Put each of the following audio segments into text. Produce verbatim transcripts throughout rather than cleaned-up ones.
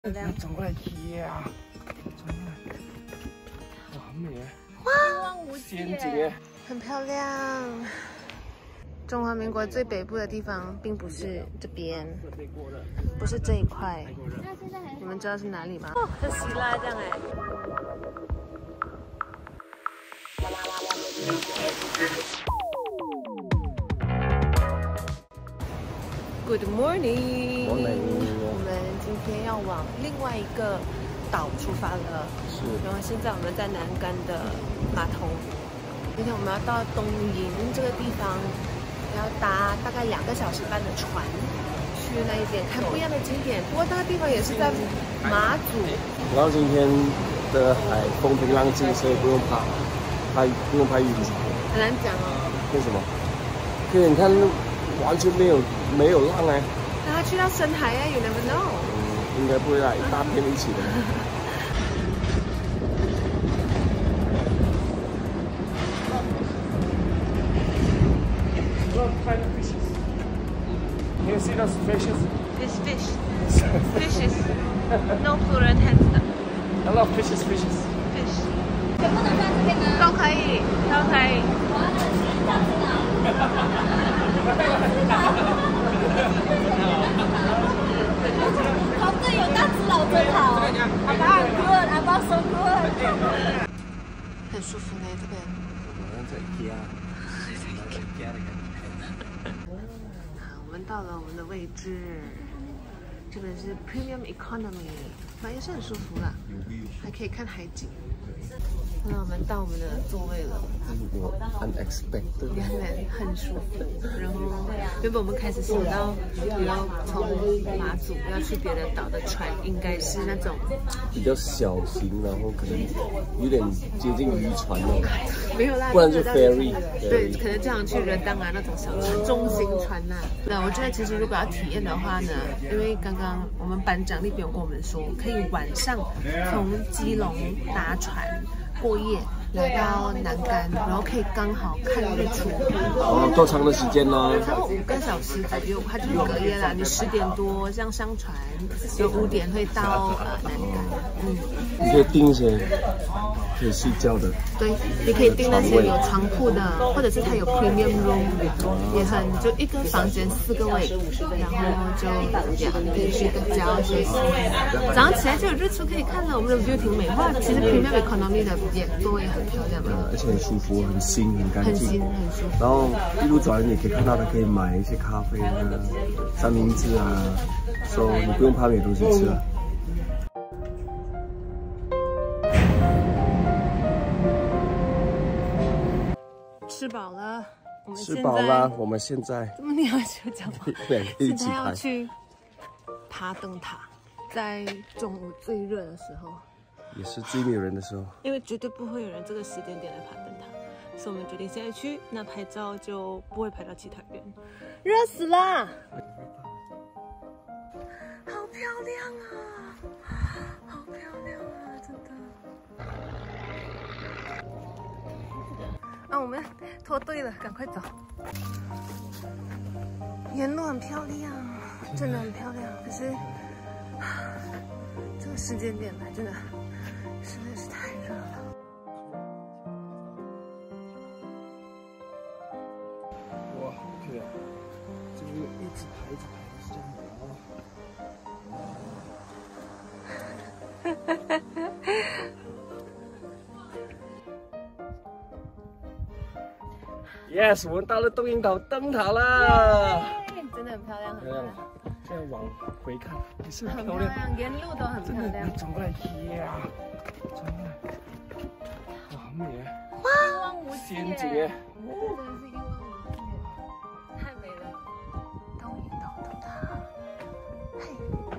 你转过来呀！转过来，哇，很美哎！ 哇， 仙境哎， 很漂亮。中华民国最北部的地方，并不是这边，不是这一块。你们知道是哪里吗？哦，在希腊这样哎。Good morning. Morning. 我们今天要往另外一个岛出发了。 是。 然后现在我们在南竿的码头。今天我们要到东营这个地方，要搭大概两个小时半的船，去那一边看不一样的景点。不过那个地方也是在马祖。 然后今天的海风平浪静，所以不用怕拍，不用拍晕船。 很难讲哦。 为什么？因为你看，完全没有没有浪哎。 那他去到深海哎 ，you never know。 嗯，应该不会啦，一大片一起的。Tiny fishes. Can you see those fishes? Fish, fish, fishes. No plural tense 的。 I love fishes, fishes. Fish. 全部能放这边吗？都可以，都可以。 好队友大只佬真好。阿爸很 good， 阿爸 so good。 很舒服呢，这边。 好像在 IKEA。在 IKEA 的感觉。 好，我们到了我们的位置，这边是 Premium Economy， 反正也是很舒服啦，还可以看海景。那我们到我们的座位了， 我 unexpected， 也很很舒服。然后原本我们开始想到，要从马祖要去别的岛的船，应该是那种比较小型，然后可能有点接近渔船哦。 没有啦， 不然就 ferry。 对，可能这样去仁当啊那种小船、中型船呐、啊。那我觉得其实如果要体验的话呢，因为刚刚我们班长那边有跟我们说，可以晚上从基隆搭船过夜。来到南竿，然后可以刚好看日出。 哦，多长的时间呢？ 然后五个小时左右，它就是隔夜啦。你十点多这样上船，有五点会到呃南竿。嗯， 你可以订一些可以睡觉的。 对，你可以订那些有床铺的，或者是它有 premium room， 也很就一个房间四个位，然后就呀，你可以睡个觉休息。早上起来就有日出可以看了，我们的 view 挺美。哇，其实 premium economy 的也座位很漂亮啊， 而且很舒服，很新，很干净， 很新，很舒服。 然后一路走来你可以看到，它可以买一些咖啡啊、三明治啊，所以你不用怕没有东西吃了。 吃饱了，我们吃饱了，我们现在怎么你要去讲吗？ 对，一起现在要去爬灯塔，在中午最热的时候。 也是最没有人的时候， 因为绝对不会有人这个时间点来爬灯塔，所以我们决定现在去，那拍照就不会拍到其他人。热死了，好漂亮啊，好漂亮啊，真的。啊，我们脱队了，赶快走。沿路很漂亮，真的很漂亮，可是这个时间点来真的。实在是太热了。 哇，好漂亮！这边一直排一直排，是这样的啊。Yes， 我们到了东营岛灯塔啦！ 真的很漂亮，很漂亮。现在往回看，也是很漂亮，沿路都很漂亮。 你转过来呀！转过来，哇，很美哎！ 哇，一望无际仙境哎！ 真的是一望无际，太美了。东营岛灯塔，嘿，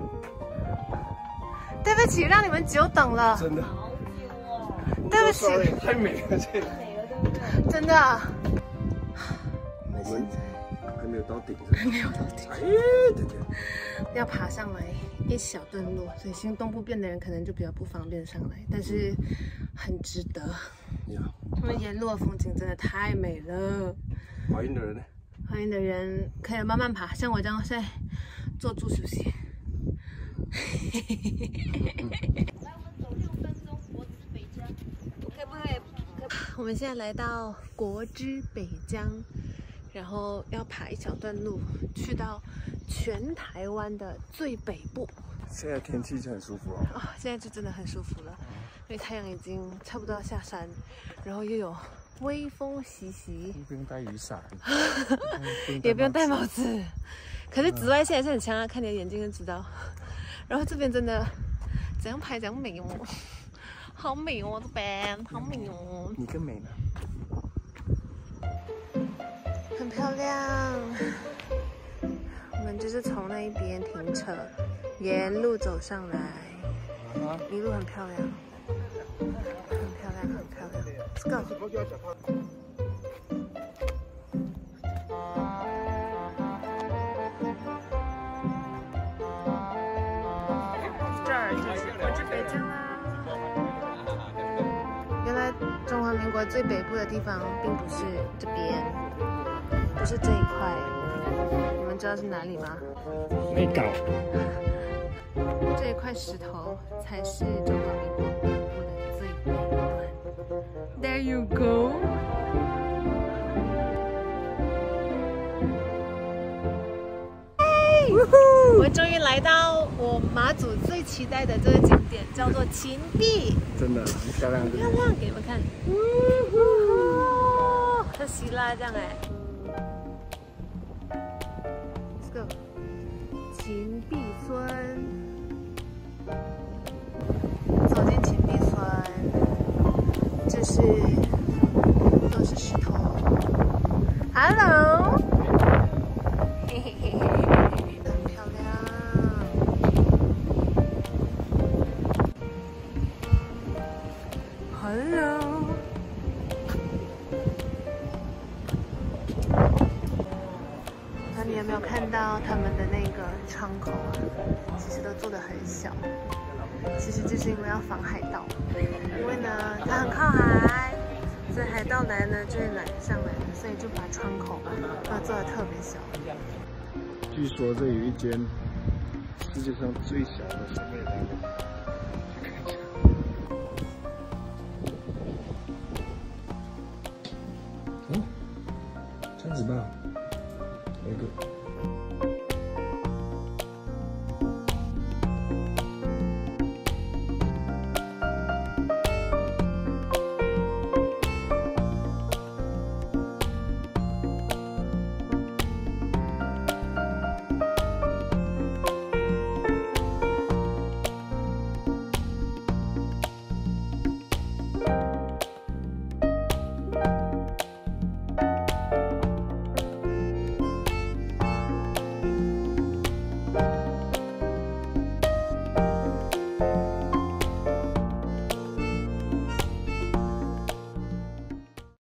对不起，让你们久等了。 真的， 好久哦。 对不起， 太美了，这个。 美了，对不对？ 真的。 我们还没有到顶， 还没有到顶。 哎，对对。 要爬上来一小段路，所以行动不便的人可能就比较不方便上来，但是很值得。他们沿路的风景真的太美了。 怀孕的人呢？ 怀孕的人可以慢慢爬，像我这样现在坐住休息。 我们现在来到国之北疆，然后要爬一小段路，去到全台湾的最北部。 现在天气就很舒服哦。 哦，现在就真的很舒服了，因为太阳已经差不多要下山，然后又有微风习习， 不用带雨伞， 也不用戴帽子。可是紫外线还是很强啊，看你的眼睛就知道。然后这边真的怎样拍怎样美哦，好美哦，这边好美哦。 你更美呢。 很漂亮。我们就是从那一边停车，沿路走上来，一路很漂亮，很漂亮，很漂亮。Let's go。这儿就是国之北疆啦。原来中华民国最北部的地方并不是这边，不是这一块。你们知道是哪里吗？ 没搞。 这一块石头才是中华民国北部的最北端。There you go。我们终于来到我马祖最期待的这个景点，叫做芹壁。 真的很漂亮， 漂亮，给你们看。像希腊这样哎。Let's go。芹壁村，走进芹壁村，这是都是石头。Hello。嘿嘿嘿嘿。Hello， 那你有没有看到他们的那个窗口啊？其实都做得很小，其实就是因为要防海盗，因为呢它很靠海，所以海盗来呢就会拦上来，所以就把窗口都做得特别小。 据说这有一间世界上最小的神庙。